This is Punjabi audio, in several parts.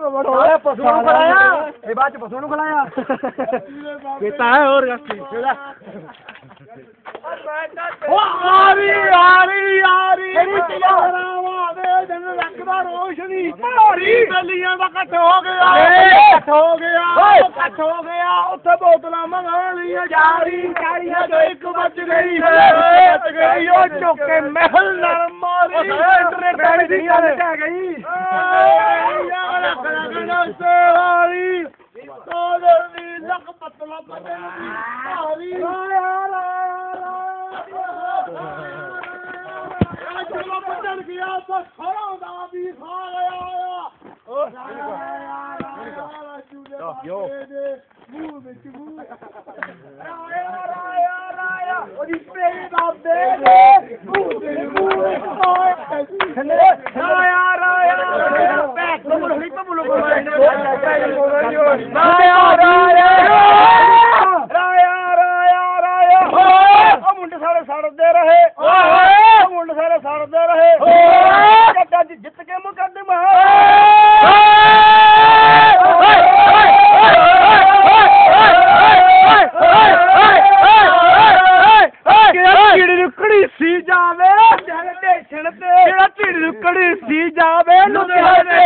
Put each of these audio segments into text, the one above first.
पशुओं ਨੂੰ ਖਿਲਾਇਆ ਇਹ ਬਾਅਦ ਚ ਪਸ਼ੂ ਨੂੰ ਖਿਲਾਇਆ ਕੀਤਾ ਹੈ ਹੋਰ ਗੱਸੀ ਆਰੀ ਰਾਵਾਂ ਦੇ ਦਿਨ ਲੱਗਦਾ ਰੋਸ਼ਨੀ ਭਾਰੀ ਬਲੀਆਂ ਦਾ ਇਕੱਠ ਹੋ ਗਿਆ ਉੱਥੇ ਬੋਤਲਾਂ ਮੰਗਾ ਲਈਆਂ ਚਾਰੀਆਂ ਤੋਂ ਇੱਕ ਵੱਜ ਗਈ ਉਹ ਚੁੱਕ ਕੇ ਮਹਿਲ ਨਾਲ ਮਾਰੀ ਇੰਟਰਨੈਟ ਦੀਆਂ ਲੈ ਗਈ ਲੱਕ ਪਤਲਾ ਭਾਰੀ ਚਲੋ ਬੱਜਣ ਗਿਆ ਤਾਂ ਖੜਾ ਦਾ ਵੀ ਖਾ ਗਿਆ ਯੋ ਮੂੰਹ ਵਿੱਚ ਰਾਇਆ ਉਹਦੀ ਪ੍ਰੇਮ ਦਾ ਦੇ ਮੂੰਹ ਦੇ ਰਾਇਆ ਪੈਕ ਨੂੰ ਨਹੀਂ ਤਾਂ ਬੋਲੋ ਰਾਇਆ ਉਹ ਮੁੰਡੇ ਸਾਰੇ ਸੜਦੇ ਰਹੇ ਜੱਟਾਂ ਚ ਜਿੱਤ ਕੇ ਮੁਕੱਦਮਾ ਚਿੜੀ ਨੂੰ ਘੜੀਸੀ ਜਾਵੇ ਸਟੇਸ਼ਨ ਤੇ ਜਿਹੜਾ ਚਿੜੀ ਨੂੰ ਘੜੀਸੀ ਜਾਵੇ ਲੁਧਿਆਣੇ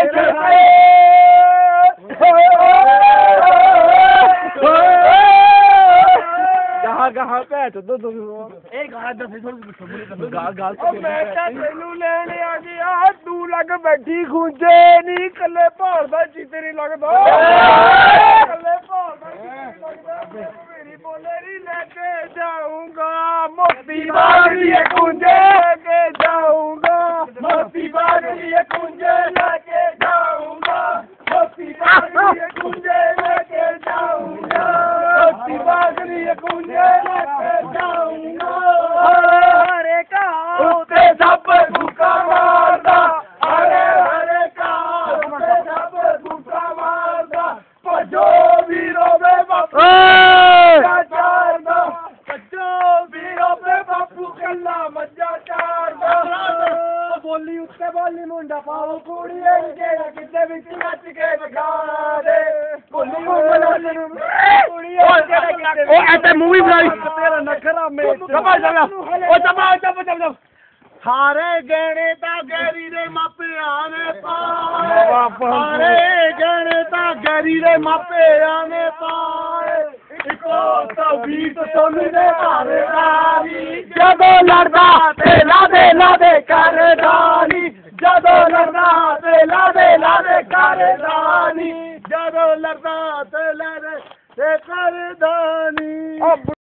ਗਾਹਾਂ ਭੈਚ ਦੋ ਇਹ ਗਾਲਾਂ ਦੱਸੇ ਥੋੜੀ ਗਾਲ ਮੈਂ ਤਾਂ ਤੈਨੂੰ ਲੈਣ ਆ ਗਿਆ ਤੂੰ ਲੱਗ ਬੈਠੀ ਖੁੰਝੇ ਨਹੀਂ ਕੱਲੇ ਭਾਲਦਾ ਚੀਤੇ ਨਹੀਂ ਲੱਗਦਾ ਕੱਲੇ ਭਾਲਦਾ ਮੇਰੀ ਬੋਲੇਰੀ ਲੈ ਕੇ ਜਾਊਂਗਾ ਮੋਤੀ ਬਾਗੜੀ ਖੁੰਝੇ ਲੈ ਕੇ ਜਾਊਂਗਾ ਮੋਤੀ ਬਾਗੜੀ ਖੁੰਝੇ ਲੈ ਕੇ ਜਾਊਂਗਾ ਮੋਤੀ ਬਾਗੜੀ ਖੁੰਝੇ ਲੈ ਕੇ ਜਾਊਂਗਾ ਮੋਤੀ ਬਾਗੜੀ ਖੁੰਝੇ ਲੈ ਕੇ ਜਾਊਂਗਾ ਹਰੇ ਘਾਹ ਤੇ ਸੱਪ ਭੁੱਖਾ ਮਾਰਦਾ ਹਰੇ ਘਾਹ ਤੇ ਸੱਪ ਭੁੱਖਾ ਮਾਰਦਾ ਭਜੋ ਵੀਰੋ ਵੇ ਬਾਪੂ ਚਾਰਦਾ ਭਜੋ ਵੀਰੋ ਵੇ ਬਾਪੂ ਕੱਲਾ ਮੱਝਾਂ ਚਾਰਦਾ ਬੋਲੀ ਉੱਤੇ ਬੋਲੀ ਮੁੰਡਾ ਪਾਓ ਕੁੜੀਏ ਜਿਹੜਾ ਕਿਤੇ ਵਿੱਚ ਨੱਚ ਕੇ ਦਿਖਾ ਦੇ ਬੋਲੀ ਮੁੰਡਾ ਕੁੜੀਏ ਉਹ ਐਤੇ ਮੂਵੀ ਬਣਾਈ ਤੇਰਾ ਨਖਰਾ ਮੇ ਚੱਪ ਸਾਰੇ ਗਹਿਣੇ ਤਾਂ ਗੈਰੀ ਦੇ ਮਾਪਿਆਂ ਨੇ ਪਾਏ ਸਾਰੇ ਗਹਿਣੇ ਤਾਂ ਗੈਰੀ ਦੇ ਮਾਪਿਆਂ ਨੇ ਪਾਏ ਇੱਕੋ ਤਵੀਤ ਸੋਨੀ ਦੇ ਘਰਦਾਰੀ ਜਦੋਂ ਲੜਦਾ ਤੇ ਲਾਦੇ ਕਰਦਾਨੀ ਜਦੋਂ ਲੜਦਾ ਤੇ ਲਾਦੇ ਕਰਦਾਨੀ ਜਦੋਂ ਲੜਦਾ ਤੇ ਲਾਦੇ ਕਰਦਾਨੀ